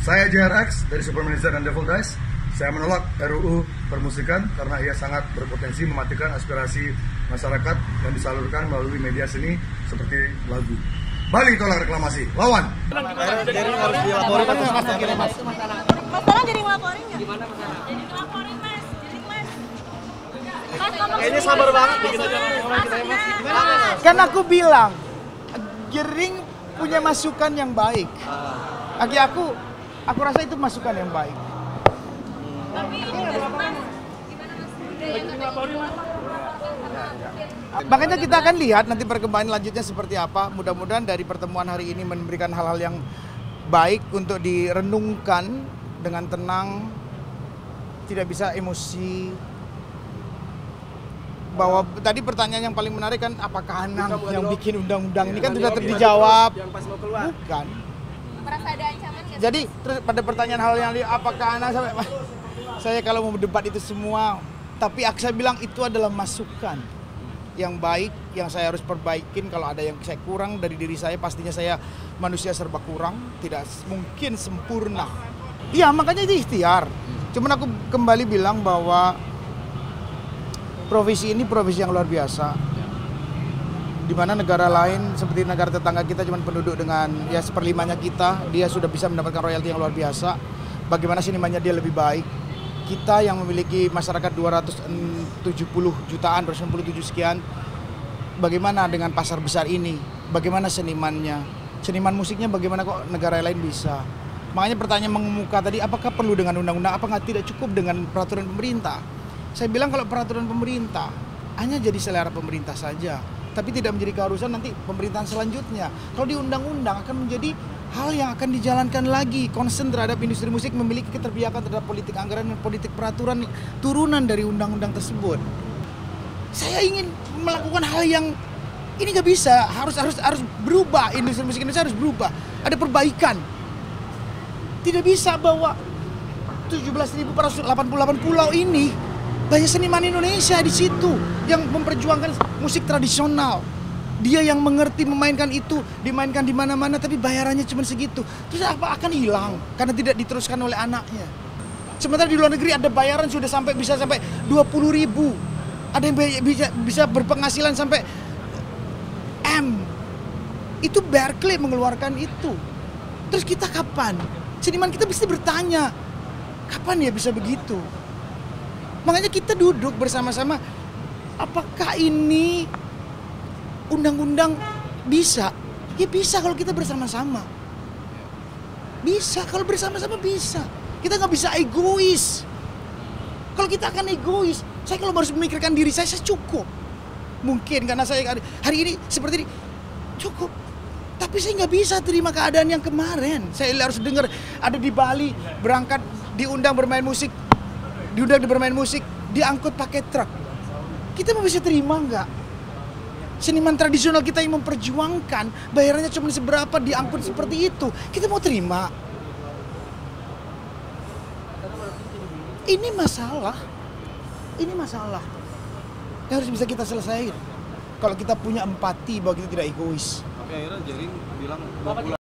Saya JRX dari Supermanager dan Devil Dice. Saya menolak RUU permusikan karena ia sangat berpotensi mematikan aspirasi masyarakat yang disalurkan melalui media seni seperti lagu. Bali tolak reklamasi, lawan. Jadi harus dilaporin atau mas akhirnya mas? Masalah jadi ngelaporin nggak? Gimana masalah? Jadi ngelaporin mas, jadi mas. Kayaknya sabar banget bikin aja mas. Kan aku bilang, Jering punya masukan yang baik. Bagi aku rasa itu masukan yang baik. Tapi ini mas, gimana mas? Budaya mas? Makanya kita akan lihat nanti perkembangan lanjutnya seperti apa. Mudah-mudahan dari pertemuan hari ini memberikan hal-hal yang baik untuk direnungkan dengan tenang, tidak bisa emosi. Bahwa tadi pertanyaan yang paling menarik kan, apakah Anang yang bikin undang-undang ini kan sudah dijawab. Bukan. Merasa ada ancaman nggak? Jadi terus pada pertanyaan hal yang apakah Anang sampai saya kalau mau berdebat itu semua, tapi saya bilang itu adalah masukan yang baik, yang saya harus perbaikin. Kalau ada yang saya kurang dari diri saya, pastinya saya manusia serba kurang, tidak mungkin sempurna. Iya, makanya itu ikhtiar. Cuman aku kembali bilang bahwa profesi ini profesi yang luar biasa. Di mana negara lain seperti negara tetangga kita cuma penduduk dengan ya seperlimanya kita, dia sudah bisa mendapatkan royalti yang luar biasa. Bagaimana senimannya dia lebih baik. Kita yang memiliki masyarakat 270 jutaan, 297 sekian, bagaimana dengan pasar besar ini? Bagaimana senimannya? Seniman musiknya bagaimana kok negara lain bisa? Makanya pertanyaan mengemuka tadi, apakah perlu dengan undang-undang? Apakah tidak cukup dengan peraturan pemerintah? Saya bilang kalau peraturan pemerintah hanya jadi selera pemerintah saja, tapi tidak menjadi keharusan nanti pemerintahan selanjutnya. Kalau di undang-undang akan menjadi hal yang akan dijalankan lagi. Concern terhadap industri musik memiliki keterpihakan terhadap politik anggaran dan politik peraturan turunan dari undang-undang tersebut. Saya ingin melakukan hal yang ini nggak bisa, harus berubah. Industri musik Indonesia harus berubah. Ada perbaikan. Tidak bisa bahwa 17.488 pulau ini banyak seniman Indonesia di situ yang memperjuangkan musik tradisional. Dia yang mengerti memainkan itu, dimainkan di mana-mana, tapi bayarannya cuma segitu. Terus apa akan hilang karena tidak diteruskan oleh anaknya? Sementara di luar negeri ada bayaran sudah bisa sampai 20.000. Ada yang bisa berpenghasilan sampai M. Itu Berkeley mengeluarkan itu. Terus kita kapan? Seniman kita bisa bertanya, kapan ya bisa begitu? Makanya kita duduk bersama-sama, apakah ini undang-undang bisa? Ya bisa kalau kita bersama-sama. Bisa, kalau bersama-sama bisa. Kita nggak bisa egois. Kalau kita akan egois, saya kalau harus memikirkan diri saya cukup. Mungkin karena saya hari ini seperti ini, cukup. Tapi saya nggak bisa terima keadaan yang kemarin. Saya harus dengar ada di Bali, berangkat, diundang bermain musik, diangkut pakai truk. Kita mau bisa terima nggak? Seniman tradisional kita yang memperjuangkan, bayarannya cuma seberapa, diangkut seperti itu. Kita mau terima? Ini masalah. Yang harus bisa kita selesaikan. Kalau kita punya empati bahwa kita tidak egois. Tapi akhirnya Jering bilang